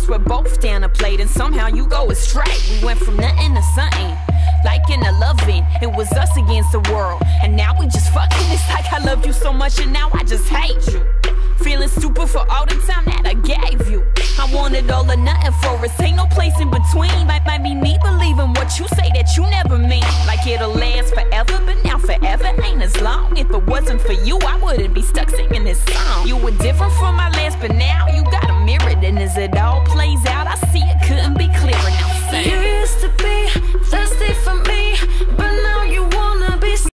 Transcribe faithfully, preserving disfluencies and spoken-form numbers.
we're both down a plate, and somehow you go astray. We went from nothing to something, liking to loving. It was us against the world, and now we just fucking. It's like I loved you so much, and now I just hate you. Feeling stupid for all the time that I gave you. I wanted all or nothing for us, ain't no place in between. Might, might be me believing what you say that you never mean. Like it'll last forever, but now forever ain't as long. If it wasn't for you, I wouldn't be stuck singing this song. You were different from my last, but now you got a mirror, and as it all plays out, I see it couldn't be